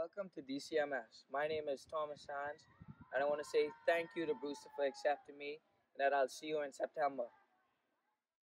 welcome to DCMS. My name is Thomas Sands, and I want to say thank you to Brewster for accepting me, and that I'll see you in September.